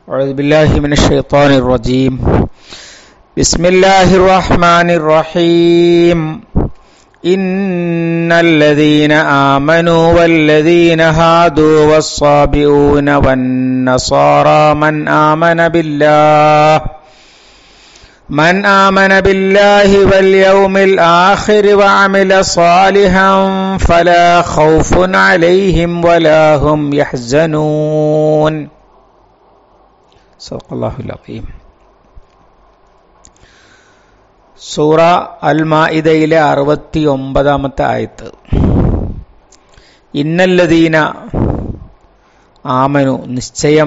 أعوذ بالله من الشيطان الرجيم. بسم الله الرحمن الرحيم. إن الذين آمنوا والذين هادوا والصابئون والنصارى من آمن بالله واليوم الآخر وعمل صالحا فلا خوف عليهم ولا هم يحزنون. صدق الله العظيم. സൂറ അൽ മാഇദയിലെ 69-ാമത്തെ ആയത്ത്. ഇന്നല്ലദീന ആമനു, നിശ്ചയം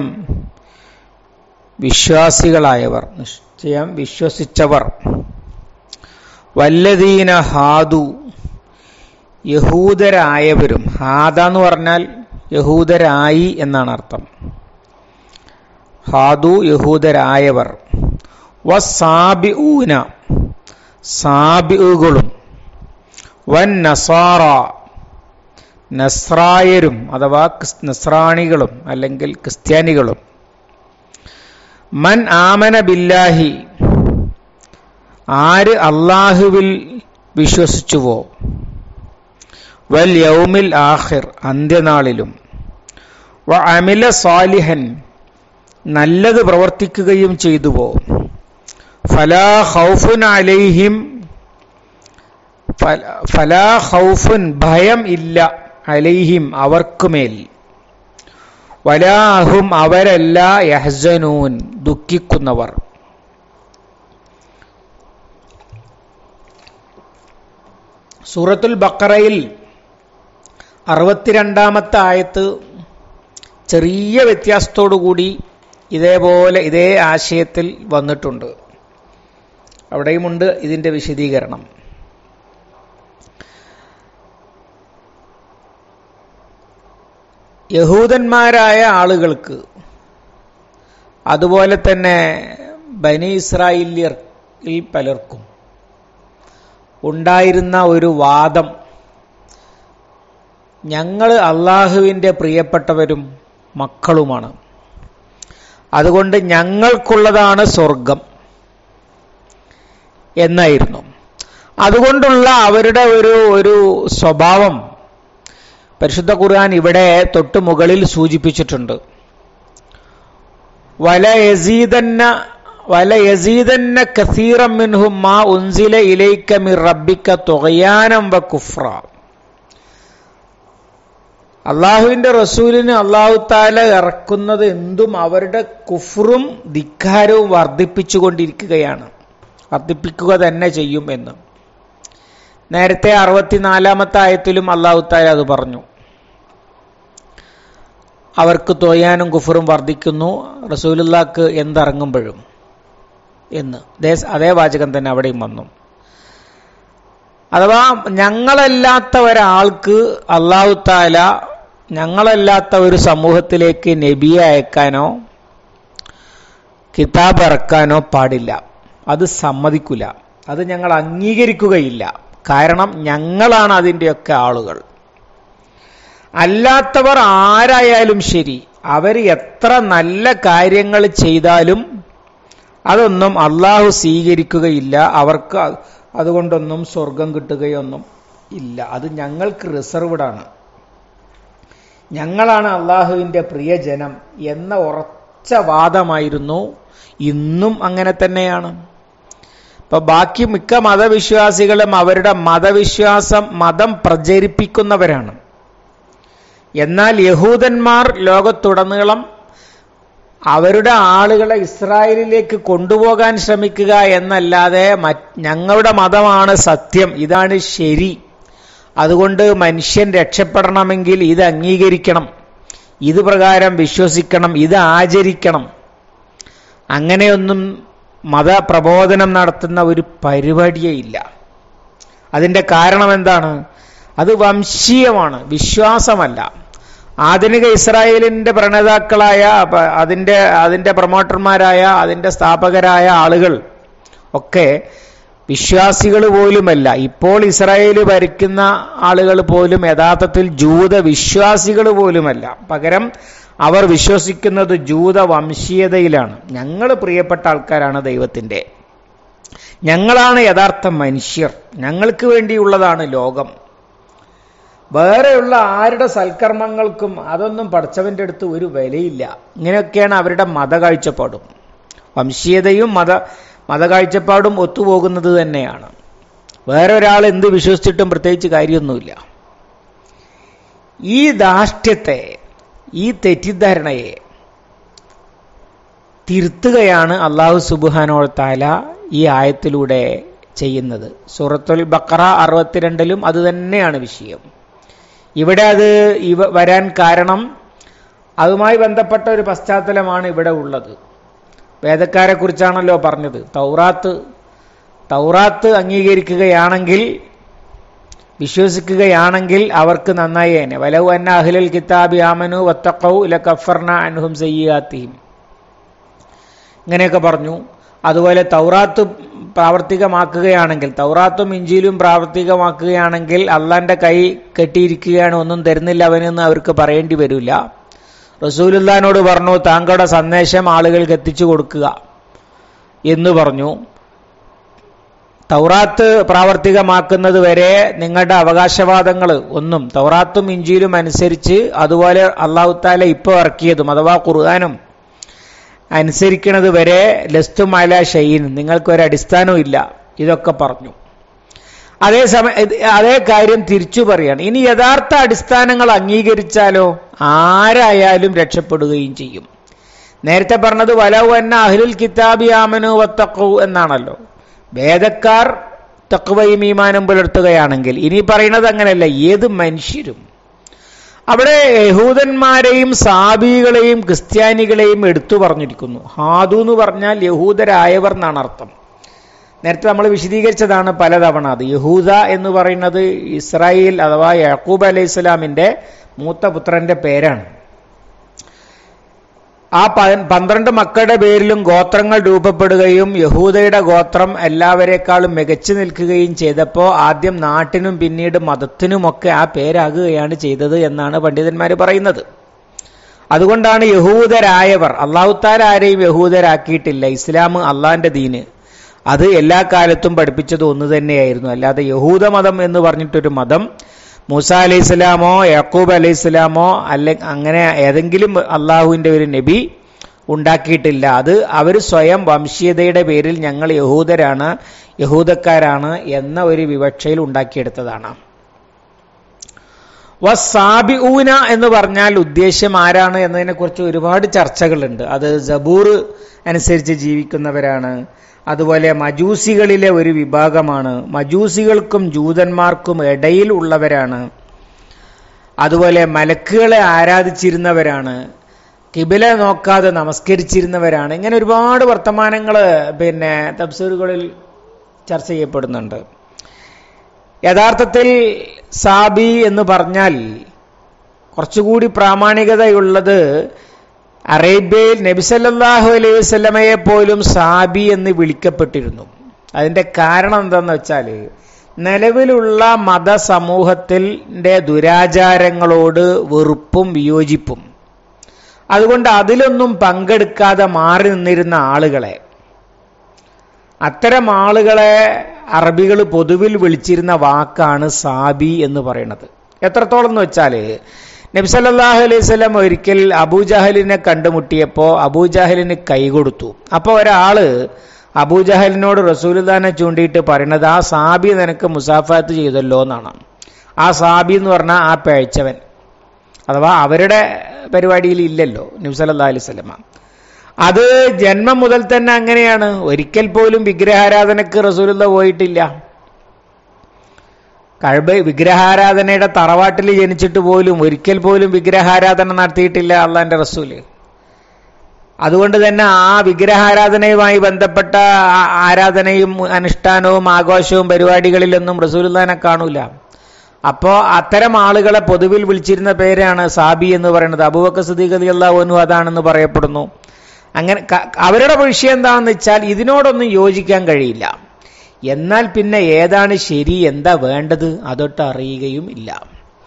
വിശ്വാസികളായവർ, നിശ്ചയം വിശ്വസിച്ചവർ. വല്ലദീന ഹാദു, യഹൂദരായവരും. ഹാദ എന്ന് പറഞ്ഞാൽ യഹൂദരായി എന്നാണ് അർത്ഥം. ഹാദു യഹൂദരായവർ. വസാബിഊന, സാബിഉകളും. വൻ നസാറ, നസ്രായരും അഥവാ നസ്രാണികളും അല്ലെങ്കിൽ ക്രിസ്ത്യാനികളും. മൻ ആമന ബില്ലാഹി, ആര് അല്ലാഹുവിൽ വിശ്വസിച്ചുവോ. വൽ യൗമിൽ ആഖിർ, അന്ത്യനാളിലും. വ അമില സാലിഹൻ, നല്ലത് പ്രവർത്തിക്കുകയും ചെയ്തുവോ. ഫലാ ഖൗഫുൻ അലൈഹിം, ഫലാ ഖൗഫുൻ, ഭയം ഇല്ല. അലൈഹിം, അവർക്കുമേൽ. വലാഹും, അവരല്ല. യഹ്സനൂൻ, ദുഃഖിക്കുന്നവർ. സൂറത്തുൽ ബഖറയിൽ 62-ാമത്തെ ആയത്ത് ചെറിയ വ്യത്യാസത്തോടുകൂടി ഇതേപോലെ ഇതേ ആശയത്തിൽ വന്നിട്ടുണ്ട്. അവിടെയുമുണ്ട് ഇതിന്റെ വിശദീകരണം. യഹൂദന്മാരായ ആളുകൾക്ക്, അതുപോലെ തന്നെ ബനി ഇസ്രായേലിൽ പലർക്കും ഉണ്ടായിരുന്ന ഒരു വാദം, ഞങ്ങൾ അള്ളാഹുവിൻ്റെ പ്രിയപ്പെട്ടവരും മക്കളുമാണ്, അതുകൊണ്ട് ഞങ്ങൾക്കുള്ളതാണ് സ്വർഗം എന്നായിരുന്നു. അതുകൊണ്ടുള്ള അവരുടെ ഒരു സ്വഭാവം പരിശുദ്ധ ഖുർആൻ ഇവിടെ തൊട്ട് മുകളിൽ സൂചിപ്പിച്ചിട്ടുണ്ട്. വലയസീദന്ന കസീറൻ മിൻഹും മാ ഉൻസില ഇലൈക മിർ റബ്ബിക തുഗ്യാനം വ കുഫ്ര. അള്ളാഹുവിന്റെ റസൂലിന് അള്ളാഹു താല ഇറക്കുന്നത് എന്തും അവരുടെ കുഫ്റും ധിക്കാരവും വർദ്ധിപ്പിച്ചുകൊണ്ടിരിക്കുകയാണ്, വർദ്ധിപ്പിക്കുക തന്നെ ചെയ്യും എന്ന്. നേരത്തെ 64-ാമത്തെ ആയത്തിലും അള്ളാഹു താല അത് പറഞ്ഞു. അവർക്ക് തോയാനും കുഫറും വർദ്ധിക്കുന്നു റസൂലുള്ളാഹിക്ക് എന്തിറങ്ങുമ്പോഴും എന്ന് അതേ വാചകം തന്നെ അവിടെയും വന്നു. അഥവാ ഞങ്ങളല്ലാത്ത ഒരാൾക്ക് അള്ളാഹു താല ഞങ്ങളല്ലാത്ത ഒരു സമൂഹത്തിലേക്ക് നബിയെ അയക്കാനോ കിതാബ് ഇറക്കാനോ പാടില്ല. അത് സമ്മതിക്കില്ല, അത് ഞങ്ങൾ അംഗീകരിക്കുകയില്ല. കാരണം ഞങ്ങളാണ് അതിൻ്റെയൊക്കെ ആളുകൾ. അല്ലാത്തവർ ആരായാലും ശരി, അവർ എത്ര നല്ല കാര്യങ്ങൾ ചെയ്താലും അതൊന്നും അള്ളാഹു സ്വീകരിക്കുകയില്ല. അവർക്ക് അതുകൊണ്ടൊന്നും സ്വർഗം കിട്ടുകയൊന്നും ഇല്ല. അത് ഞങ്ങൾക്ക് റിസർവ്ഡാണ്, ഞങ്ങളാണ് അള്ളാഹുവിൻ്റെ പ്രിയജനം എന്ന ഉറച്ച വാദമായിരുന്നു. ഇന്നും അങ്ങനെ തന്നെയാണ്. ഇപ്പൊ ബാക്കി മിക്ക മതവിശ്വാസികളും അവരുടെ മതം പ്രചരിപ്പിക്കുന്നവരാണ്. എന്നാൽ യഹൂദന്മാർ ലോകത്തുടനീളം അവരുടെ ആളുകളെ ഇസ്രായേലിലേക്ക് കൊണ്ടുപോകാൻ ശ്രമിക്കുക എന്നല്ലാതെ ഞങ്ങളുടെ മതമാണ് സത്യം, ഇതാണ് ശരി, അതുകൊണ്ട് മനുഷ്യൻ രക്ഷപ്പെടണമെങ്കിൽ ഇത് അംഗീകരിക്കണം, ഇത് പ്രകാരം വിശ്വസിക്കണം, ഇത് ആചരിക്കണം, അങ്ങനെയൊന്നും മതപ്രബോധനം നടത്തുന്ന ഒരു പരിപാടിയേ ഇല്ല. അതിൻ്റെ കാരണം എന്താണ്? അത് വംശീയമാണ്, വിശ്വാസമല്ല. ആധുനിക ഇസ്രായേലിന്റെ പ്രണേതാക്കളായ അതിന്റെ പ്രൊമോട്ടർമാരായ അതിന്റെ സ്ഥാപകരായ ആളുകൾ ഒക്കെ വിശ്വാസികൾ പോലുമല്ല. ഇപ്പോൾ ഇസ്രായേൽ ഭരിക്കുന്ന ആളുകൾ പോലും യഥാർത്ഥത്തിൽ ജൂത വിശ്വാസികൾ പോലുമല്ല. പകരം അവർ വിശ്വസിക്കുന്നത് ജൂത വംശീയതയിലാണ്. ഞങ്ങൾ പ്രിയപ്പെട്ട ആൾക്കാരാണ് ദൈവത്തിന്റെ, ഞങ്ങളാണ് യഥാർത്ഥ മനുഷ്യർ, ഞങ്ങൾക്ക് വേണ്ടിയുള്ളതാണ് ലോകം. വേറെയുള്ള ആരുടെ സൽക്കർമ്മങ്ങൾക്കും അതൊന്നും പഠിച്ചവന്റെ അടുത്ത് ഒരു വിലയില്ല. ഇങ്ങനെയൊക്കെയാണ് അവരുടെ മതകാഴ്ചപ്പാടും. വംശീയതയും മതകാഴ്ചപ്പാടും ഒത്തുപോകുന്നത് തന്നെയാണ്. വേറെ ഒരാൾ എന്ത് വിശ്വസിച്ചിട്ടും പ്രത്യേകിച്ച് കാര്യമൊന്നുമില്ല. ഈ ധാർഷ്ട്യത്തെ, ഈ തെറ്റിദ്ധാരണയെ തിരുത്തുകയാണ് അല്ലാഹു സുബ്ഹാനഹു വ തആല ഈ ആയത്തിലൂടെ ചെയ്യുന്നത്. സൂറത്തുൽ ബഖറ 62-ലും അത് തന്നെയാണ് വിഷയം. ഇവിടെ അത് വരാൻ കാരണം അതുമായി ബന്ധപ്പെട്ട ഒരു പശ്ചാത്തലമാണ് ഇവിടെ ഉള്ളത്. വേദക്കാരെ കുറിച്ചാണല്ലോ പറഞ്ഞത്. തൗറാത്ത് അംഗീകരിക്കുകയാണെങ്കിൽ, വിശ്വസിക്കുകയാണെങ്കിൽ അവർക്ക് നന്നായേനെ. വലൗ അന്ന അഹ്ലൽ കിതാബി ആമനു വത്തഖൗ ലകഫർന അൻഹും സയ്യിആതിഹിം, ഇങ്ങനെയൊക്കെ പറഞ്ഞു. അതുപോലെ തൗറാത്ത് പ്രാവർത്തികമാക്കുകയാണെങ്കിൽ, തൗറാത്തും ഇഞ്ചീലും പ്രാവർത്തികമാക്കുകയാണെങ്കിൽ അള്ളാന്റെ കൈ കെട്ടിയിരിക്കുകയാണ്, ഒന്നും തരുന്നില്ല അവനെന്ന് അവർക്ക് പറയേണ്ടി വരില്ല. റസൂലുള്ളാഹിനോട് പറഞ്ഞു താങ്കളുടെ സന്ദേശം ആളുകൾക്ക് എത്തിച്ചു കൊടുക്കുക എന്ന് പറഞ്ഞു. തൗറാത്ത് പ്രാവർത്തികമാക്കുന്നത് വരെ നിങ്ങളുടെ അവകാശവാദങ്ങൾ ഒന്നും തൗറാത്തും ഇഞ്ചീലും അനുസരിച്ച്, അതുപോലെ അല്ലാഹു തആല ഇപ്പോൾ ഇറക്കിയതും അഥവാ ഖുർആനും അനുസരിക്കുന്നത് വരെ ലസ്തും അലാ ഷൈഇൻ, നിങ്ങൾക്കൊരു അടിസ്ഥാനവും ഇല്ല, ഇതൊക്കെ പറഞ്ഞു. അതേ കാര്യം തിരിച്ചു പറയാണ്. ഇനി യഥാർത്ഥ അടിസ്ഥാനങ്ങൾ അംഗീകരിച്ചാലോ ആരായാലും രക്ഷപ്പെടുകയും ചെയ്യും. നേരത്തെ പറഞ്ഞത് വലൗ അന്ന അഹ്ലുൽ കിതാബി ആമനു വത്തഖൂ എന്നാണല്ലോ. വേദക്കാർ തഖ്വയും ഈമാനും പുലർത്തുകയാണെങ്കിൽ, ഇനി പറയുന്നത് അങ്ങനെയല്ല, ഏത് മനുഷ്യരും. അവിടെ യഹൂദന്മാരെയും സാബികളെയും ക്രിസ്ത്യാനികളെയും എടുത്തു പറഞ്ഞിരിക്കുന്നു. ഹാദു എന്ന് പറഞ്ഞാൽ യഹൂദരായവർ എന്നാണ് അർത്ഥം. നേരത്തെ നമ്മൾ വിശദീകരിച്ചതാണ് പലതവണ. അത് യഹൂദ എന്ന് പറയുന്നത് ഇസ്രായേൽ അഥവാ യാക്കൂബ് അലൈഹി സ്വലാമിന്റെ മൂത്ത പുത്രന്റെ പേരാണ്. ആ 12 മക്കളുടെ പേരിലും ഗോത്രങ്ങൾ രൂപപ്പെടുകയും യഹൂദയുടെ ഗോത്രം എല്ലാവരെക്കാളും മികച്ചു നിൽക്കുകയും ചെയ്തപ്പോൾ ആദ്യം നാട്ടിനും പിന്നീട് മതത്തിനുമൊക്കെ ആ പേരാകുകയാണ് ചെയ്തത് എന്നാണ് പണ്ഡിതന്മാർ പറയുന്നത്. അതുകൊണ്ടാണ് യഹൂദരായവർ, അല്ലാഹു തആല ആരെയും യഹൂദരാക്കിയിട്ടില്ല. ഇസ്ലാം അള്ളാന്റെ ദീന് അത് എല്ലാ കാലത്തും പഠിപ്പിച്ചത് ഒന്ന് തന്നെയായിരുന്നു. അല്ലാതെ യഹൂദ മതം എന്ന് പറഞ്ഞിട്ടൊരു മതം മൂസാ അലൈഹി സ്വലാമോ യാക്കൂബ് അലൈഹി സ്വലാമോ അങ്ങനെ ഏതെങ്കിലും അള്ളാഹുവിന്റെ ഒരു നബി ഉണ്ടാക്കിയിട്ടില്ല. അത് അവർ സ്വയം വംശീയതയുടെ പേരിൽ ഞങ്ങൾ യഹൂദരാണ്, യഹൂദക്കാരാണ് എന്ന ഒരു വിവക്ഷയിൽ ഉണ്ടാക്കിയെടുത്തതാണ്. വസാബിഊന എന്ന് പറഞ്ഞാൽ ഉദ്ദേശ്യം ആരാണ് എന്നതിനെ കുറിച്ച് ഒരുപാട് ചർച്ചകളുണ്ട്. അത് സബൂർ അനുസരിച്ച് ജീവിക്കുന്നവരാണ്, അതുപോലെ മജൂസികളിലെ ഒരു വിഭാഗമാണ്, മജൂസികൾക്കും ജൂതന്മാർക്കും ഇടയിൽ ഉള്ളവരാണ്, അതുപോലെ മലക്കുകളെ ആരാധിച്ചിരുന്നവരാണ്, കിബില നോക്കാതെ നമസ്കരിച്ചിരുന്നവരാണ്. ഇങ്ങനെ ഒരുപാട് വർത്തമാനങ്ങൾ തഫ്സീറുകളിൽ ചർച്ച ചെയ്യപ്പെടുന്നുണ്ട്. യഥാർത്ഥത്തിൽ സാബി എന്ന് പറഞ്ഞാൽ കുറച്ചുകൂടി പ്രാമാണികതയുള്ളത് അറേബ്യയിൽ നബി സല്ലല്ലാഹു അലൈഹി വസല്ലമയെ പോലും സാബി എന്ന് വിളിക്കപ്പെട്ടിരുന്നു. അതിന്റെ കാരണം എന്താന്ന് വെച്ചാൽ നിലവിലുള്ള മതസമൂഹത്തിന്റെ ദുരാചാരങ്ങളോട് വെറുപ്പും വിയോജിപ്പും, അതുകൊണ്ട് അതിലൊന്നും പങ്കെടുക്കാതെ മാറി നിന്നിരുന്ന ആളുകളെ, അത്തരം ആളുകളെ അറബികൾ പൊതുവിൽ വിളിച്ചിരുന്ന വാക്കാണ് സാബി എന്ന് പറയുന്നത്. എത്രത്തോളം എന്ന് വെച്ചാൽ നബി സല്ലല്ലാഹു അലൈഹി വസല്ലം ഒരിക്കൽ അബൂജഹലിനെ കണ്ടുമുട്ടിയപ്പോൾ അബൂജഹലിന് കൈ കൊടുത്തു. അപ്പോൾ ഒരാള് അബൂജഹലിനോട് റസൂലുള്ളാഹിനെ ചൂണ്ടിയിട്ട് പറയുന്നത് ആ സാബി നിനക്ക് മുസാഫത്ത് ചെയ്തല്ലോ എന്നാണ്. ആ സാബി എന്ന് പറഞ്ഞാൽ ആ പേഴ്ചവൻ, അഥവാ അവരുടെ പരിപാടിയിൽ ഇല്ലല്ലോ നബി സല്ലല്ലാഹു അലൈഹി വസല്ലം. അത് ജന്മം മുതൽ തന്നെ അങ്ങനെയാണ്. ഒരിക്കൽ പോലും വിഗ്രഹാരാധനക്ക് റസൂലുള്ളാഹി പോയിട്ടില്ല. കഅബ വിഗ്രഹാരാധനയുടെ തറവാട്ടിൽ ജനിച്ചിട്ട് പോലും ഒരിക്കൽ പോലും വിഗ്രഹാരാധന നടത്തിയിട്ടില്ല അള്ളാന്റെ റസൂല്. അതുകൊണ്ട് തന്നെ ആ വിഗ്രഹാരാധനയുമായി ബന്ധപ്പെട്ട ആരാധനയും അനുഷ്ഠാനവും ആഘോഷവും പരിപാടികളിലൊന്നും റസൂലുള്ളാഹിനെ കാണൂല. അപ്പോ അത്തരം ആളുകളെ പൊതുവിൽ വിളിച്ചിരുന്ന പേരാണ് സാബി എന്ന് പറയുന്നത്. അബൂബക്കർ സിദ്ദീഖ് റളിയല്ലാഹു അൻഹു അതാണെന്ന് പറയപ്പെടുന്നു. അങ്ങനെ അവരുടെ വിഷയം എന്താണെന്ന് വെച്ചാൽ ഇതിനോടൊന്നും യോജിക്കാൻ കഴിയില്ല. എന്നാൽ പിന്നെ ഏതാണ് ശരി, എന്താ വേണ്ടത് അതൊട്ട് അറിയുകയും ഇല്ല.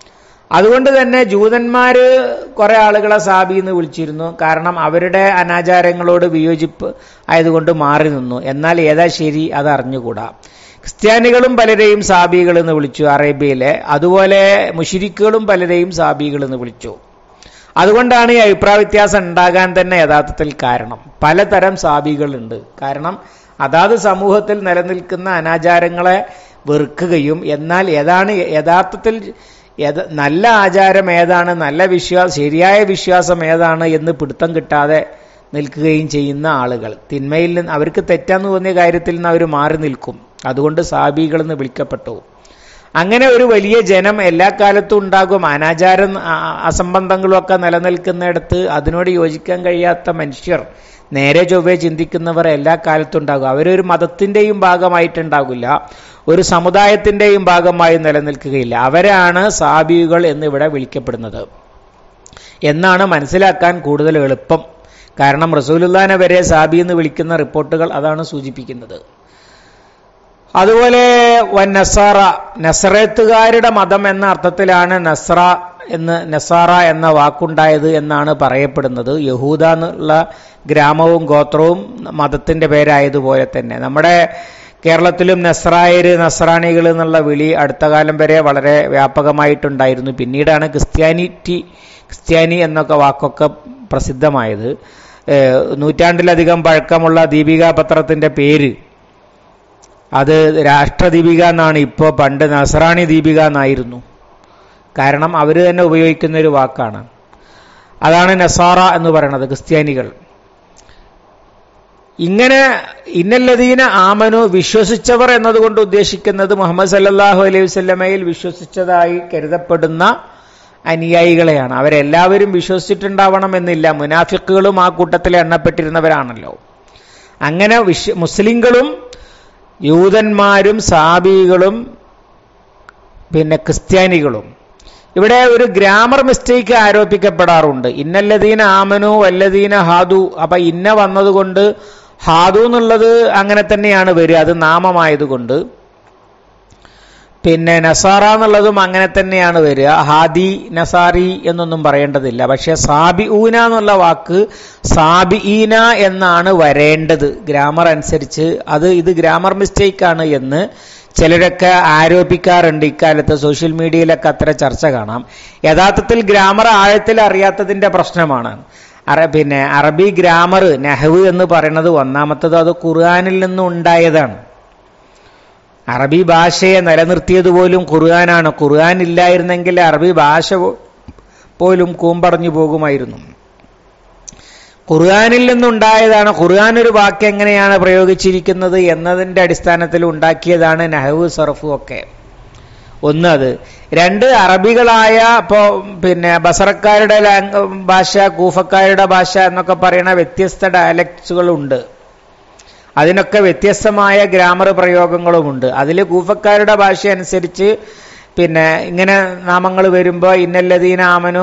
അതുകൊണ്ട് തന്നെ ജൂതന്മാര് കുറെ ആളുകളെ സാബി എന്ന് വിളിച്ചിരുന്നു. കാരണം അവരുടെ അനാചാരങ്ങളോട് വിയോജിപ്പ് ആയതുകൊണ്ട് മാറി നിന്നു. എന്നാൽ ഏതാ ശരി അത് അറിഞ്ഞുകൂടാ. ക്രിസ്ത്യാനികളും പലരെയും സാബികൾ എന്ന് വിളിച്ചു അറേബ്യയിലെ. അതുപോലെ മുശ്രിക്കുകളും പലരെയും സാബികൾ എന്ന് വിളിച്ചു. അതുകൊണ്ടാണ് ഈ അഭിപ്രായ വ്യത്യാസം ഉണ്ടാകാൻ തന്നെ യഥാർത്ഥത്തിൽ കാരണം. പലതരം സാബികളുണ്ട്. കാരണം അതാത് സമൂഹത്തിൽ നിലനിൽക്കുന്ന അനാചാരങ്ങളെ വെറുക്കുകയും എന്നാൽ ഏതാണ് യഥാർത്ഥത്തിൽ നല്ല ആചാരം ഏതാണ്, നല്ല ശരിയായ വിശ്വാസം ഏതാണ് എന്ന് പിടുത്തം കിട്ടാതെ നിൽക്കുകയും ചെയ്യുന്ന ആളുകൾ, തിന്മയിൽ നിന്ന് അവർക്ക് തെറ്റാന്ന് തോന്നിയ കാര്യത്തിൽ നിന്ന് അവർ മാറി നിൽക്കും. അതുകൊണ്ട് സാബികൾ എന്ന് വിളിക്കപ്പെട്ടു. അങ്ങനെ ഒരു വലിയ ജനം എല്ലാ കാലത്തും ഉണ്ടാകും. അനാചാരം അസംബന്ധങ്ങളും ഒക്കെ നിലനിൽക്കുന്നിടത്ത് അതിനോട് യോജിക്കാൻ കഴിയാത്ത മനുഷ്യർ, നേരെ ചൊവ്വേ ചിന്തിക്കുന്നവർ എല്ലാ കാലത്തും ഉണ്ടാകും. അവരൊരു മതത്തിന്റെയും ഭാഗമായിട്ടുണ്ടാകില്ല, ഒരു സമുദായത്തിന്റെയും ഭാഗമായി നിലനിൽക്കുകയില്ല. അവരാണ് സാബികൾ എന്നിവിടെ വിളിക്കപ്പെടുന്നത് എന്നാണ് മനസ്സിലാക്കാൻ കൂടുതൽ എളുപ്പം. കാരണം റസൂലുള്ളാഹിനെ വരെ സാബി എന്ന് വിളിക്കുന്ന റിപ്പോർട്ടുകൾ അതാണ് സൂചിപ്പിക്കുന്നത്. അതുപോലെ നസാറ, നസറേത്തുകാരുടെ മതം എന്ന അർത്ഥത്തിലാണ് നസാറ എന്ന വാക്കുണ്ടായത് എന്നാണ് പറയപ്പെടുന്നത്. യഹൂദ എന്നുള്ള ഗ്രാമവും ഗോത്രവും മതത്തിന്റെ പേരായതുപോലെ തന്നെ നമ്മുടെ കേരളത്തിലും നസ്രായര്, നസ്രാണികൾ എന്നുള്ള വിളി അടുത്ത കാലം വരെ വളരെ വ്യാപകമായിട്ടുണ്ടായിരുന്നു. പിന്നീടാണ് ക്രിസ്ത്യാനി എന്നൊക്കെ വാക്കൊക്കെ പ്രസിദ്ധമായത്. നൂറ്റാണ്ടിലധികം പഴക്കമുള്ള ദീപിക പത്രത്തിന്റെ പേര് അത് രാഷ്ട്രദീപിക എന്നാണ്. ഇപ്പോൾ പണ്ട് നസ്രാണി ദീപിക എന്നായിരുന്നു. കാരണം അവർ തന്നെ ഉപയോഗിക്കുന്ന ഒരു വാക്കാണ്. അതാണ് നസാറ എന്ന് പറയുന്നത്, ക്രിസ്ത്യാനികൾ. ഇങ്ങനെ ഇന്നല്ലദീന ആമനു, വിശ്വസിച്ചവർ എന്നതുകൊണ്ട് ഉദ്ദേശിക്കുന്നത് മുഹമ്മദ് സല്ലല്ലാഹു അലൈഹി വസല്ലമയിൽ വിശ്വസിച്ചതായി കരുതപ്പെടുന്ന അനുയായികളെയാണ്. അവരെല്ലാവരും വിശ്വസിച്ചിട്ടുണ്ടാവണമെന്നില്ല. മുനാഫിക്കുകളും ആ കൂട്ടത്തിൽ എണ്ണപ്പെട്ടിരുന്നവരാണല്ലോ. അങ്ങനെ മുസ്ലിങ്ങളും യൂതന്മാരും സാബികളും പിന്നെ ക്രിസ്ത്യാനികളും. ഇവിടെ ഒരു ഗ്രാമർ മിസ്റ്റേക്ക് ആരോപിക്കപ്പെടാറുണ്ട്. ഇന്നല്ലദീന ആമനു വല്ലദീന ഹാദു. അപ്പൊ ഇന്ന വന്നതുകൊണ്ട് ഹാദു എന്നുള്ളത് അങ്ങനെ തന്നെയാണ് വരിക, അത് നാമമായതുകൊണ്ട്. പിന്നെ നസാറ എന്നുള്ളതും അങ്ങനെ തന്നെയാണ് വരിക. ഹാദി നസാറി എന്നൊന്നും പറയേണ്ടതില്ല. പക്ഷെ സാബിഊന എന്നുള്ള വാക്ക് സാബിഈന എന്നാണ് വരേണ്ടത് ഗ്രാമർ അനുസരിച്ച്. ഇത് ഗ്രാമർ മിസ്റ്റേക്കാണ് എന്ന് ചിലരൊക്കെ ആരോപിക്കാറുണ്ട്. ഇക്കാലത്ത് സോഷ്യൽ മീഡിയയിലൊക്കെ അത്ര ചർച്ച കാണാം. യഥാർത്ഥത്തിൽ ഗ്രാമർ ആഴത്തിൽ അറിയാത്തതിന്റെ പ്രശ്നമാണ്. പിന്നെ അറബി ഗ്രാമർ നഹ്വ് എന്ന് പറയുന്നത് ഒന്നാമത്തത് അത് ഖുർആനിൽ നിന്നും ഉണ്ടായതാണ്. അറബി ഭാഷയെ നിലനിർത്തിയത് പോലും ഖുർആനാണ്. ഖുർആൻ ഇല്ലായിരുന്നെങ്കിൽ അറബി ഭാഷ പോലും കൂമ്പടഞ്ഞു പോകുമായിരുന്നു. ഖുർആനിൽ നിന്നുണ്ടായതാണ്. ഖുർആൻ ഒരു വാക്ക് എങ്ങനെയാണ് പ്രയോഗിച്ചിരിക്കുന്നത് എന്നതിന്റെ അടിസ്ഥാനത്തിൽ ഉണ്ടാക്കിയതാണ് നഹ്വ് സർഫും ഒക്കെ. ഒന്ന് അത്. രണ്ട്, അറബികളായ ഇപ്പോ പിന്നെ ബസറക്കാരുടെ ഭാഷ, കൂഫക്കാരുടെ ഭാഷ എന്നൊക്കെ പറയുന്ന വ്യത്യസ്ത ഡയലക്ട്സുകളുണ്ട്. അതിനൊക്കെ വ്യത്യസ്തമായ ഗ്രാമർ പ്രയോഗങ്ങളുമുണ്ട്. അതിൽ കൂഫക്കാരുടെ ഭാഷ അനുസരിച്ച് പിന്നെ ഇങ്ങനെ നാമങ്ങൾ വരുമ്പോൾ ഇന്നല്ലദീന ആമനു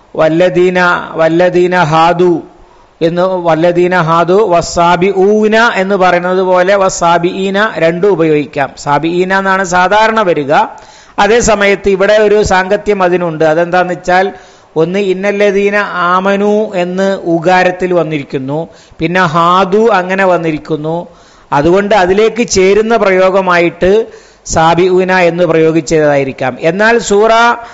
വല്ലദീന ഹാദു എന്ന്, വല്ലദീന ഹാദു വസാബിഊന എന്ന് പറയുന്നത് പോലെ വസാബിഈന രണ്ടും ഉപയോഗിക്കാം. സാബിഈന എന്നാണ് സാധാരണ വരിക. അതേ സമയത്ത് ഇവിടെ ഒരു സാങ്കത്യം അതിനുണ്ട്. അതെന്താന്ന് വെച്ചാൽ, ഒന്ന് ഇന്നല്ലദീന ആമനു എന്ന് ഉകാരത്തിൽ വന്നിരിക്കുന്നു, പിന്നെ ഹാദു അങ്ങനെ വന്നിരിക്കുന്നു. അതുകൊണ്ട് അതിലേക്ക് ചേരുന്ന പ്രയോഗമായിട്ട് സാബിഊന എന്ന് പ്രയോഗിച്ചതായിരിക്കാം. എന്നാൽ സൂറ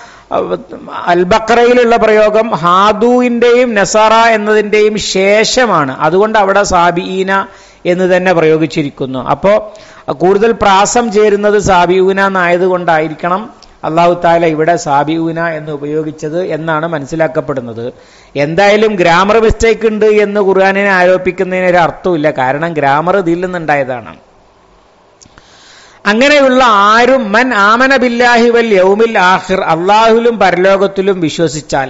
അൽ ബഖറയിലുള്ള പ്രയോഗം ഹാദുവിന്റെയും നസാറ എന്നതിന്റെയും ശേഷമാണ്. അതുകൊണ്ട് അവിടെ സാബിഈന എന്ന് തന്നെ പ്രയോഗിച്ചിരിക്കുന്നു. അപ്പോ കൂടുതൽ പ്രാസം ചേരുന്നത് സാബിഊന എന്നായതുകൊണ്ടായിരിക്കണം അല്ലാഹു തആല ഇവിടെ സാബിഊന എന്ന് ഉപയോഗിച്ചത് എന്നാണ് മനസ്സിലാക്കപ്പെടുന്നത്. എന്തായാലും ഗ്രാമർ മിസ്റ്റേക്ക് ഉണ്ട് എന്ന് ഖുർആനിനെ ആരോപിക്കുന്നതിന് ഒരു അർത്ഥമില്ല. കാരണം ഗ്രാമർ ഇതിൽ നിന്നുണ്ടായതാണ്. അങ്ങനെയുള്ള ആരും മൻ ആമന ബില്ലാഹി വൽ യൗമിൽ ആഖിർ, അള്ളാഹുവിലും പരലോകത്തിലും വിശ്വസിച്ചാൽ,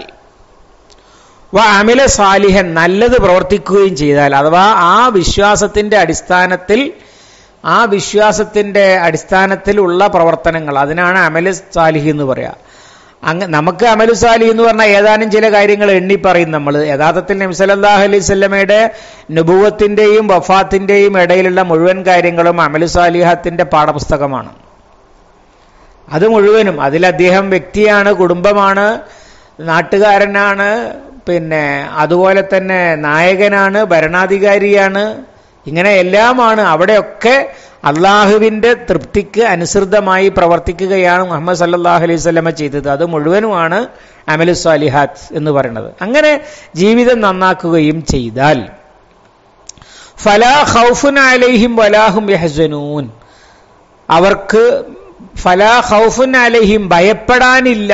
വ അമില സാലിഹൻ, നല്ലത് പ്രവർത്തിക്കുകയും ചെയ്താൽ, അഥവാ ആ വിശ്വാസത്തിന്റെ അടിസ്ഥാനത്തിലുള്ള പ്രവർത്തനങ്ങൾ, അതിനാണ് അമല സാലിഹ് എന്ന് പറയാ. നമുക്ക് അമലു സാലിഹ് എന്ന് പറഞ്ഞാൽ ഏതാനും ചില കാര്യങ്ങൾ എണ്ണി പറയും നമ്മൾ. യഥാർത്ഥത്തിൽ നബി സല്ലല്ലാഹു അലൈഹി വസല്ലമയുടെ നുബുവത്തിന്റെയും വഫാത്തിന്റെയും ഇടയിലുള്ള മുഴുവൻ കാര്യങ്ങളും അമലു സാലിഹത്തിന്റെ പാഠപുസ്തകമാണ്. അത് മുഴുവനും. അതിൽ അദ്ദേഹം വ്യക്തിയാണ്, കുടുംബമാണ്, നാട്ടുകാരനാണ്, പിന്നെ അതുപോലെ തന്നെ നായകനാണ്, ഭരണാധികാരിയാണ്, ഇങ്ങനെ എല്ലാമാണ്. അവിടെയൊക്കെ അള്ളാഹുവിന്റെ തൃപ്തിക്ക് അനുസൃതമായി പ്രവർത്തിക്കുകയാണ് മുഹമ്മദ് സല്ലല്ലാഹു അലൈഹി വസല്ലമ ചെയ്തത്. അത് മുഴുവനുമാണ് അമലു സ്വാലിഹാത്ത് എന്ന് പറയുന്നത്. അങ്ങനെ ജീവിതം നന്നാക്കുകയും ചെയ്താൽ ഫലാ ഖൗഫുൻ അലൈഹിം വലാഹും യഹ്സനൂൻ, അവർക്ക് ഫലാ ഖൗഫുൻ അലൈഹിം, ഭയപ്പെടാനില്ല.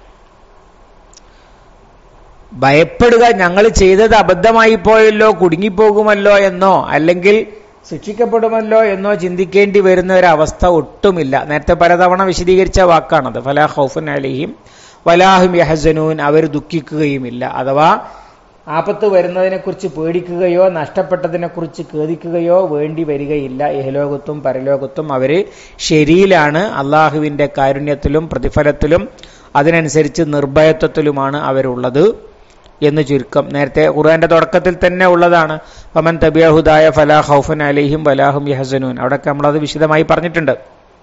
ഭയപ്പെടുക, ഞങ്ങൾ ചെയ്തത് അബദ്ധമായി പോയല്ലോ, കുടുങ്ങിപ്പോകുമല്ലോ എന്നോ അല്ലെങ്കിൽ ശിക്ഷിക്കപ്പെടുമല്ലോ എന്നോ ചിന്തിക്കേണ്ടി വരുന്ന ഒരവസ്ഥ ഒട്ടുമില്ല. നേരത്തെ പലതവണ വിശദീകരിച്ച വാക്കാണത്. ഫലാ ഖൗഫുൻ അലൈഹിം വലാഹും യഹ്സനൂൻ, അവർ ദുഃഖിക്കുകയുമില്ല. അഥവാ ആപത്ത് വരുന്നതിനെക്കുറിച്ച് പേടിക്കുകയോ നഷ്ടപ്പെട്ടതിനെക്കുറിച്ച് ഖേദിക്കുകയോ വേണ്ടി വരികയില്ല. ഇഹലോകത്തും പരലോകത്തും അവര് ശരിയിലാണ്. അള്ളാഹുവിന്റെ കാരുണ്യത്തിലും പ്രതിഫലത്തിലും അതിനനുസരിച്ച് നിർഭയത്വത്തിലുമാണ് അവരുള്ളത് എന്ന് ചുരുക്കം. നേരത്തെ ഖുർആന്റെ തുടക്കത്തിൽ തന്നെ ഉള്ളതാണ്. ഫമൻ തബിഅ ഹുദായ ഫലാ ഖൗഫുൻ അലൈഹിം വലാഹും യഹ്സനൂൻ. അവിടെയൊക്കെ നമ്മളത് വിശദമായി പറഞ്ഞിട്ടുണ്ട്.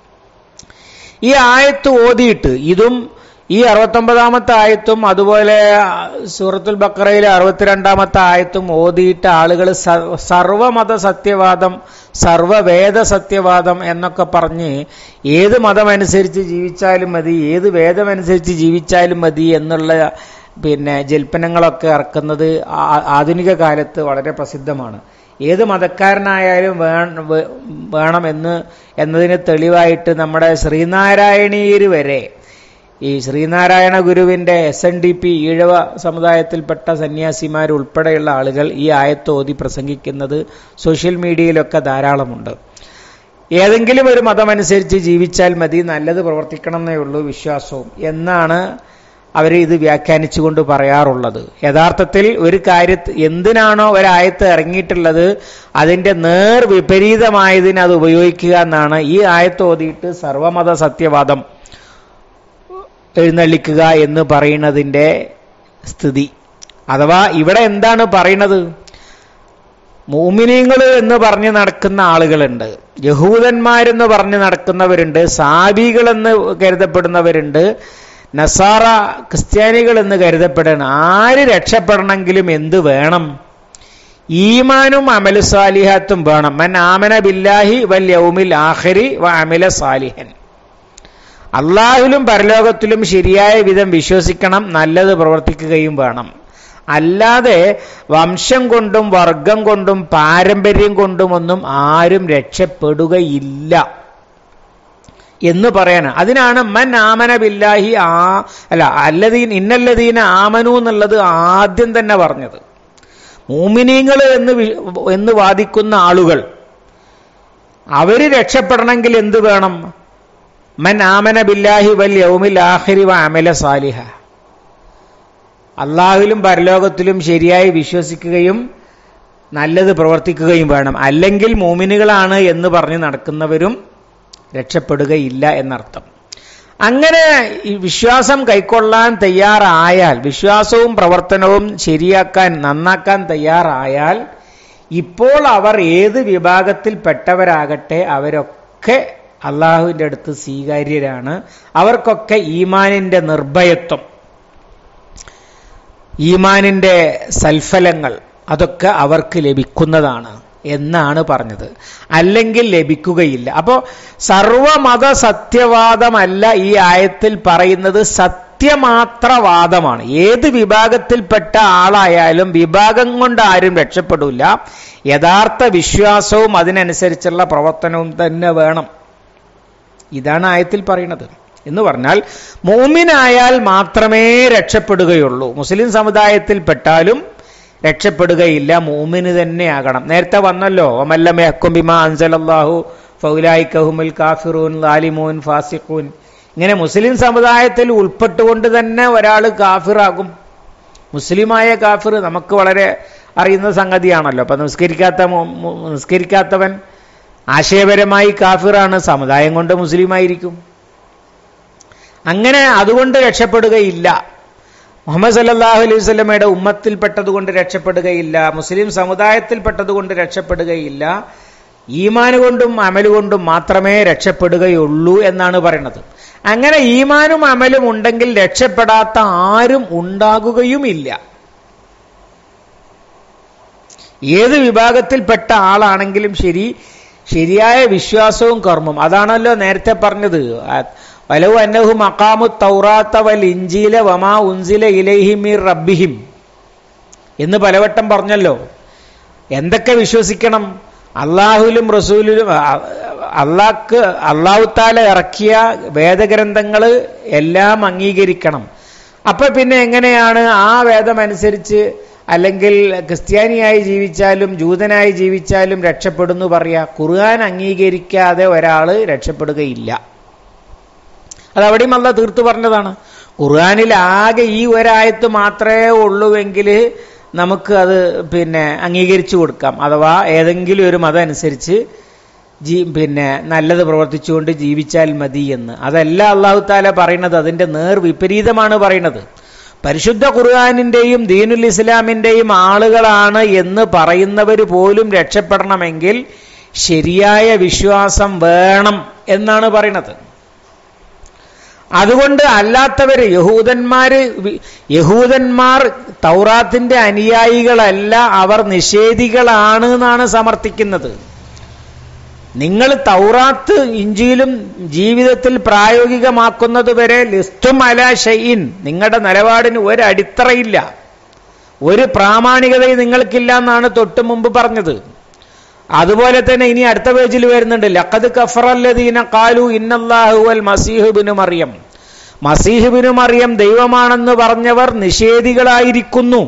ഈ ആയത്ത് ഓതിയിട്ട്, ഇതും ഈ 69-ാമത്തെ ആയത്തും അതുപോലെ സൂറത്തുൽ ബഖറയിലെ 62-ാമത്തെ ആയത്തും ഓതിയിട്ട് ആളുകൾ സർവമത സത്യവാദം, സർവവേദ സത്യവാദം എന്നൊക്കെ പറഞ്ഞ് ഏത് മതമനുസരിച്ച് ജീവിച്ചാലും മതി, ഏത് വേദമനുസരിച്ച് ജീവിച്ചാലും മതി എന്നുള്ള ജൽപ്പനങ്ങളൊക്കെ ഇറക്കുന്നത് ആധുനിക കാലത്ത് വളരെ പ്രസിദ്ധമാണ്. ഏത് മതക്കാരനായാലും വേണം എന്നതിന് തെളിവായിട്ട് നമ്മുടെ ശ്രീനാരായണീയര് വരെ, ഈ ശ്രീനാരായണ ഗുരുവിന്റെ SNDP ഈഴവ സമുദായത്തിൽപ്പെട്ട സന്യാസിമാർ ഉൾപ്പെടെയുള്ള ആളുകൾ ഈ ആയത്ത് ഓതി പ്രസംഗിക്കുന്നത് സോഷ്യൽ മീഡിയയിലൊക്കെ ധാരാളമുണ്ട്. ഏതെങ്കിലും ഒരു മതമനുസരിച്ച് ജീവിച്ചാൽ മതി, നല്ലത് പ്രവർത്തിക്കണം എന്നേ ഉള്ളൂ വിശ്വാസവും എന്നാണ് അവർ ഇത് വ്യാഖ്യാനിച്ചുകൊണ്ട് പറയാറുള്ളത്. യഥാർത്ഥത്തിൽ ഒരു കാര്യത്തിൽ എന്തിനാണോ ഒരായത്ത് ഇറങ്ങിയിട്ടുള്ളത് അതിന്റെ നേർ വിപരീതമായതിന് അത് ഉപയോഗിക്കുക എന്നാണ് ഈ ആയത്ത് ഓതിയിട്ട് സർവമത സത്യവാദം എഴുന്നള്ളിക്കുക എന്ന് പറയുന്നതിന്റെ സ്ഥിതി. അഥവാ ഇവിടെ എന്താണ് പറയുന്നത്? മുഅ്മിനീങ്ങൾ എന്ന് പറഞ്ഞു നടക്കുന്ന ആളുകളുണ്ട്, യഹൂദന്മാരെന്ന് പറഞ്ഞു നടക്കുന്നവരുണ്ട്, സാബികളെന്ന് കരുതപ്പെടുന്നവരുണ്ട്, നസാറ ക്രിസ്ത്യാനികൾ എന്ന് കരുതപ്പെടുന്ന ആര് രക്ഷപ്പെടണമെങ്കിലും എന്ത് വേണം? ഈമാനും അമലു സാലിഹാത്തും വേണം. മൻ ആമന ബില്ലാഹി വൽ യൗമിൽ ആഖിരി വ അമില സാലിഹൻ. അള്ളാഹുവിലും പരലോകത്തിലും ശരിയായ വിധം വിശ്വസിക്കണം, നല്ലത് പ്രവർത്തിക്കുകയും വേണം. അല്ലാതെ വംശം കൊണ്ടും വർഗം കൊണ്ടും പാരമ്പര്യം കൊണ്ടുമൊന്നും ആരും രക്ഷപ്പെടുകയില്ല എന്ന് പറയാണ്. അതിനാണ് മൻ ആമന ബില്ലാഹി ഇന്നല്ലദീന ആമനു എന്നുള്ളത് ആദ്യം തന്നെ പറഞ്ഞത്. മുഅ്മിനീങ്ങൾ എന്ന് വാദിക്കുന്ന ആളുകൾ അവര് രക്ഷപ്പെടണമെങ്കിൽ എന്ത് വേണം? മൻ ആമന ബില്ലാഹി വൽ യൗമിൽ ആഖിരി വ അമല സാലിഹ. അള്ളാഹുവിലും പരലോകത്തിലും ശരിയായി വിശ്വസിക്കുകയും നല്ലത് പ്രവർത്തിക്കുകയും വേണം. അല്ലെങ്കിൽ മുഅ്മിനുകളാണ് എന്ന് പറഞ്ഞ് നടക്കുന്നവരും രക്ഷപ്പെടുകയില്ല എന്നർത്ഥം. അങ്ങനെ ഈ വിശ്വാസം കൈക്കൊള്ളാൻ തയ്യാറായാൽ, വിശ്വാസവും പ്രവർത്തനവും ശരിയാക്കാൻ നന്നാക്കാൻ തയ്യാറായാൽ, ഇപ്പോൾ അവർ ഏത് വിഭാഗത്തിൽപ്പെട്ടവരാകട്ടെ അവരൊക്കെ അള്ളാഹുവിന്റെ അടുത്ത് സ്വീകാര്യരാണ്. അവർക്കൊക്കെ ഈമാനിന്റെ നിർഭയത്വം, ഈമാനിന്റെ സൽഫലങ്ങൾ അതൊക്കെ അവർക്ക് ലഭിക്കുന്നതാണ് എന്നാണ് പറഞ്ഞത്. അല്ലെങ്കിൽ ലഭിക്കുകയില്ല. അപ്പോ സർവമത സത്യവാദമല്ല ഈ ആയത്തിൽ പറയുന്നത്, സത്യമാത്രവാദമാണ്. ഏത് വിഭാഗത്തിൽപ്പെട്ട ആളായാലും വിഭാഗം കൊണ്ട് ആരും രക്ഷപ്പെടില്ല. യഥാർത്ഥ വിശ്വാസവും അതിനനുസരിച്ചുള്ള പ്രവർത്തനവും തന്നെ വേണം. ഇതാണ് ആയത്തിൽ പറയുന്നത്. എന്ന് പറഞ്ഞാൽ മുഅ്മിനായാൽ മാത്രമേ രക്ഷപ്പെടുകയുള്ളൂ. മുസ്ലിം സമുദായത്തിൽപ്പെട്ടാലും രക്ഷപ്പെടുകയില്ല, മുഅ്മിന് തന്നെയാകണം. നേരത്തെ വന്നല്ലോ, വമല്ലം യഹ്കും ബിമാ അൻസലല്ലാഹു ഫൗലൈക ഹുമുൽ കാഫിറൂൻ ളാലിമൂൻ ഫാസിഖൂൻ. ഇങ്ങനെ മുസ്ലിം സമുദായത്തിൽ ഉൾപ്പെട്ടുകൊണ്ട് തന്നെ ഒരാൾ കാഫിറാകും. മുസ്ലിമായ കാഫിർ നമുക്ക് വളരെ അറിയുന്ന സംഗതിയാണല്ലോ. അപ്പൊ നിസ്കരിക്കാത്തവൻ ആശയപരമായി കാഫിറാണ്, സമുദായം കൊണ്ട് മുസ്ലിമായിരിക്കും. അങ്ങനെ അതുകൊണ്ട് രക്ഷപ്പെടുകയില്ല. മുഹമ്മദ് സല്ലല്ലാഹു അലൈഹി വസല്ലമയുടെ ഉമ്മത്തിൽപ്പെട്ടതുകൊണ്ട് രക്ഷപ്പെടുകയില്ല, മുസ്ലിം സമുദായത്തിൽപ്പെട്ടതുകൊണ്ട് രക്ഷപ്പെടുകയില്ല. ഈമാന് കൊണ്ടും അമല് കൊണ്ടും മാത്രമേ രക്ഷപ്പെടുകയുള്ളൂ എന്നാണ് പറയുന്നത്. അങ്ങനെ ഈമാനും അമലും ഉണ്ടെങ്കിൽ രക്ഷപ്പെടാത്ത ആരും ഉണ്ടാകുകയുമില്ല. ഏത് വിഭാഗത്തിൽപ്പെട്ട ആളാണെങ്കിലും ശരി, ശരിയായ വിശ്വാസവും കർമ്മം, അതാണല്ലോ നേരത്തെ പറഞ്ഞത്. വലൗ അന്നഹും അഖാമു തൗറാത്ത വൽ ഇൻജീല വമാ ഉൻസില ഇലൈഹിം മിർ റബ്ബിഹിം എന്ന് പലവട്ടം പറഞ്ഞല്ലോ. എന്തൊക്കെ വിശ്വസിക്കണം? അള്ളാഹുലും റസൂലിലും അള്ളാഹു താല ഇറക്കിയ വേദഗ്രന്ഥങ്ങൾ എല്ലാം അംഗീകരിക്കണം. അപ്പൊ പിന്നെ എങ്ങനെയാണ് ആ വേദം അനുസരിച്ച്, അല്ലെങ്കിൽ ക്രിസ്ത്യാനിയായി ജീവിച്ചാലും ജൂതനായി ജീവിച്ചാലും രക്ഷപ്പെടുന്നു പറയാ? ഖുർആൻ അംഗീകരിക്കാതെ ഒരാള് രക്ഷപ്പെടുകയില്ല. അതവിടെയും അല്ലാഹ് തീർത്തു പറഞ്ഞതാണ്. ഖുർആനിൽ ആകെ ഈ ഒരായത്ത് മാത്രമേ ഉള്ളൂവെങ്കിൽ നമുക്ക് അത് അംഗീകരിച്ചു കൊടുക്കാം. അഥവാ ഏതെങ്കിലും ഒരു മതം അനുസരിച്ച് നല്ലത് പ്രവർത്തിച്ചുകൊണ്ട് ജീവിച്ചാൽ മതി എന്ന്. അതല്ല അല്ലാഹു തആല പറയുന്നത്, അതിന്റെ നേർ വിപരീതമാണ് പറയുന്നത്. പരിശുദ്ധ ഖുർആനിന്റെയും ദീനുൽ ഇസ്ലാമിന്റെയും ആളുകളാണ് എന്ന് പറയുന്നവർ പോലും രക്ഷപ്പെടണമെങ്കിൽ ശരിയായ വിശ്വാസം വേണം എന്നാണ് പറയുന്നത്. അതുകൊണ്ട് അല്ലാത്തവര് യഹൂദന്മാർ തൗറാത്തിന്റെ അനുയായികളല്ല, അവർ നിഷേധികളാണ് എന്നാണ് സമർത്ഥിക്കുന്നത്. നിങ്ങൾ തൗറാത്ത് ഇഞ്ചീലും ജീവിതത്തിൽ പ്രായോഗികമാക്കുന്നത് വരെ ലിസ്തും അലാ ഷൈഇൻ, നിങ്ങളുടെ നിലപാടിന് ഒരു അടിത്തറയില്ല, ഒരു പ്രാമാണികതയും നിങ്ങൾക്കില്ല എന്നാണ് തൊട്ടു മുമ്പ് പറഞ്ഞത്. അതുപോലെ തന്നെ ഇനി അടുത്ത പേജിൽ വരുന്നുണ്ട്, ലഖദ് കഫറല്ലദീന ഖാലു ഇന്നല്ലാഹു വൽ മസീഹു ഇബ്നു മറിയം. മസീഹ് ഇബ്നു മറിയം ദൈവമാണെന്ന് പറഞ്ഞവർ നിഷേധികളായിരിക്കുന്നു.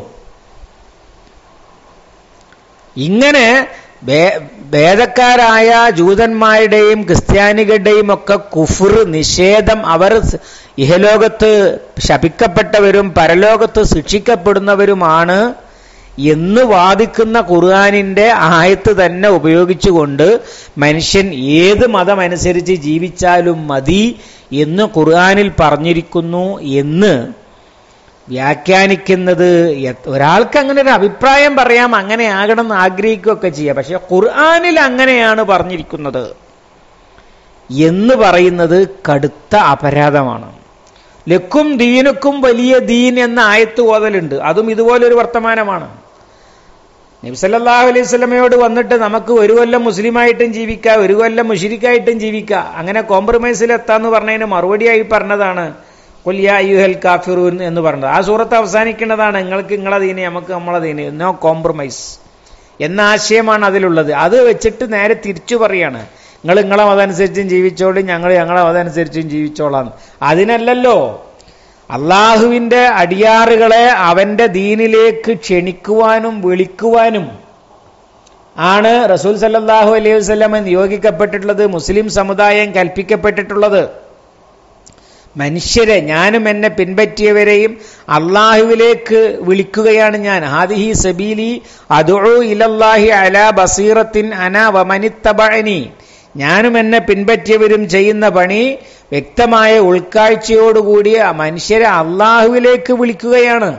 ഇങ്ങനെ ഭേദക്കാരായ ജൂതന്മാരുടെയും ക്രിസ്ത്യാനികളുടെയും ഒക്കെ കുഫ്ർ നിഷേധം, അവർ ഇഹലോകത്ത് ശപിക്കപ്പെട്ടവരും പരലോകത്ത് ശിക്ഷിക്കപ്പെടുന്നവരുമാണ് എന്ന് വാദിക്കുന്ന ഖുർആനിന്റെ ആയത്ത് തന്നെ ഉപയോഗിച്ചുകൊണ്ട് മനുഷ്യൻ ഏത് മതമനുസരിച്ച് ജീവിച്ചാലും മതി എന്ന് ഖുർആനിൽ പറഞ്ഞിരിക്കുന്നു എന്ന് വ്യാഖ്യാനിക്കുന്നത്. ഒരാൾക്ക് അങ്ങനെ ഒരു അഭിപ്രായം പറയാം, അങ്ങനെ ആകണം എന്ന് ആഗ്രഹിക്കുകയൊക്കെ ചെയ്യാം. പക്ഷെ ഖുർആനിൽ അങ്ങനെയാണ് പറഞ്ഞിരിക്കുന്നത് എന്ന് പറയുന്നത് കടുത്ത അപരാധമാണ്. ലക്കും ദീനുക്കും വലിയ ദീൻ എന്ന ആയത്ത് ഓതലുണ്ട്, അതും ഇതുപോലൊരു വർത്തമാനമാണ്. നബി സല്ലല്ലാഹു അലൈഹി വസല്ലമയോട് വന്നിട്ട് നമുക്ക് ഒരു കൊല്ലം മുസ്ലിമായിട്ടും ജീവിക്കാം, ഒരു കൊല്ലം മുശ്രിക്കായിട്ടും ജീവിക്കാം, അങ്ങനെ കോംപ്രമൈസിൽ എത്താന്ന് പറഞ്ഞതിന് മറുപടിയായി പറഞ്ഞതാണ് ഖുൽ യാ അയ്യുഹൽ കാഫിറൂൻ എന്ന് പറഞ്ഞത്. ആ സൂറത്ത് അവസാനിക്കുന്നതാണ് നിങ്ങൾക്ക് നിങ്ങളെ ദീന് നമുക്ക് നമ്മളെ ദീന്, നോ കോംപ്രമൈസ് എന്ന ആശയമാണ് അതിലുള്ളത്. അത് വെച്ചിട്ട് നേരെ തിരിച്ചു പറയാണ്, നിങ്ങൾ നിങ്ങളെ മതമനുസരിച്ചും ജീവിച്ചോളും, ഞങ്ങൾ ഞങ്ങളെ മതമനുസരിച്ചും ജീവിച്ചോളാം. അതിനല്ലല്ലോ അള്ളാഹുവിന്റെ അടിയാറുകളെ അവന്റെ ദീനിലേക്ക് ക്ഷണിക്കുവാനും വിളിക്കുവാനും ആണ് റസൂൽ സല്ലല്ലാഹു അലൈഹി വസല്ലം നിയോഗിക്കപ്പെട്ടിട്ടുള്ളത്, മുസ്ലിം സമുദായം കൽപ്പിക്കപ്പെട്ടിട്ടുള്ളത്. മനുഷ്യരെ, ഞാനും എന്നെ പിൻപറ്റിയവരെയും അള്ളാഹുവിലേക്ക് വിളിക്കുകയാണ് ഞാൻ. ഹാദിഹി സബീലി അദ്ഉ ഇലല്ലാഹി അലാ ബസീറത്തിൻ അനാ വമനിത്തബഅനി. ഞാനും എന്നെ പിൻപറ്റിയവരും ചെയ്യുന്ന പണി വ്യക്തമായ ഉൾക്കാഴ്ചയോടുകൂടി മനുഷ്യരെ അള്ളാഹുവിലേക്ക് വിളിക്കുകയാണ്.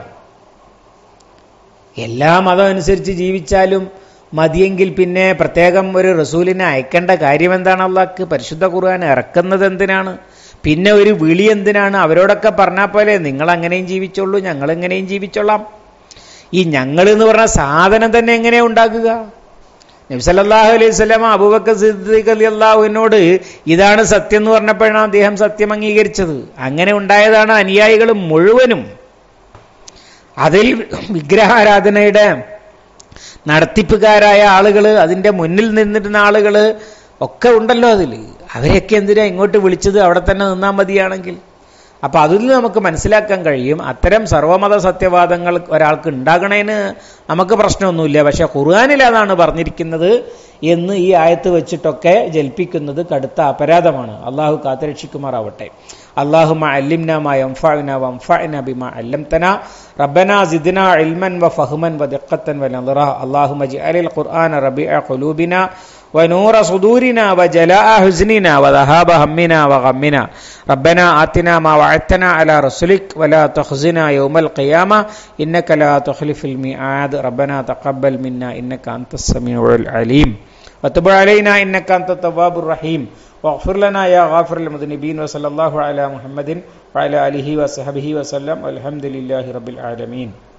എല്ലാ മതം അനുസരിച്ച് ജീവിച്ചാലും മതിയെങ്കിൽ പിന്നെ പ്രത്യേകം ഒരു റസൂലിനെ അയക്കേണ്ട കാര്യം എന്താണ്? അള്ളാഹ്ക്ക് പരിശുദ്ധ ഖുർആൻ ഇറക്കുന്നത് എന്തിനാണ്? പിന്നെ ഒരു വിളി എന്തിനാണ്? അവരോടൊക്കെ പറഞ്ഞാൽ പോലെ നിങ്ങൾ അങ്ങനെയും ജീവിച്ചോളൂ, ഞങ്ങൾ എങ്ങനെയും ജീവിച്ചോളാം. ഈ ഞങ്ങൾ എന്ന് പറഞ്ഞ സാധനം തന്നെ എങ്ങനെയാ ഉണ്ടാക്കുക? നബി സല്ലല്ലാഹു അലൈഹി വസല്ലം അബൂബക്കർ സിദ്ദീഖ് റളിയല്ലാഹുവിനോട് ഇതാണ് സത്യം എന്ന് പറഞ്ഞപ്പോഴാണ് അദ്ദേഹം സത്യം അംഗീകരിച്ചത്. അങ്ങനെ ഉണ്ടായതാണ് അനുയായികൾ മുഴുവനും. അതിൽ വിഗ്രഹാരാധനയുടെ നടത്തിപ്പുകാരായ ആളുകള്, അതിന്റെ മുന്നിൽ നിന്നിരുന്ന ആളുകള് ഒക്കെ ഉണ്ടല്ലോ അതിൽ. അവരെയൊക്കെ എന്തിനാ ഇങ്ങോട്ട് വിളിച്ചത്? അവിടെ തന്നെ നിന്നാൽ മതിയാണെങ്കിൽ. അപ്പൊ അതിൽ നമുക്ക് മനസ്സിലാക്കാൻ കഴിയും, അത്തരം സർവമത സത്യവാദങ്ങൾ ഒരാൾക്ക് ഉണ്ടാകണേന് നമുക്ക് പ്രശ്നമൊന്നുമില്ല. പക്ഷെ ഖുർആനിൽ അതാണ് പറഞ്ഞിരിക്കുന്നത് എന്ന് ഈ ആയത്ത് വെച്ചിട്ടൊക്കെ ജൽപ്പിക്കുന്നത് കടുത്ത അപരാധമാണ്. അള്ളാഹു കാത്തുരക്ഷിക്കുമാറാവട്ടെ. اللهم علمنا ما ينفعنا وانفعنا بما علمتنا ربنا زدنا علما وفهما ودقة ونظرا اللهم اجعل القرآن ربيع قلوبنا ونور صدورنا وجلاء حزننا وذهاب همنا وغمنا ربنا آتنا ما وعدتنا على رسلك ولا تخزنا يوم القيامة إنك لا تخلف الميعاد ربنا تقبل منا إنك أنت السميع العليم വതുബ് അലൈനാ ഇന്നക അൻത തവ്വാബുർ റഹീം വഗ്ഫിർ ലനാ യാ ഗാഫിറൽ മുദ്നിബീൻ വസല്ലല്ലാഹു അലാ മുഹമ്മദിൻ വഅലാ ആലിഹി വസഹബിഹി വസല്ലം വൽഹംദുലില്ലാഹി റബ്ബിൽ ആലമീൻ.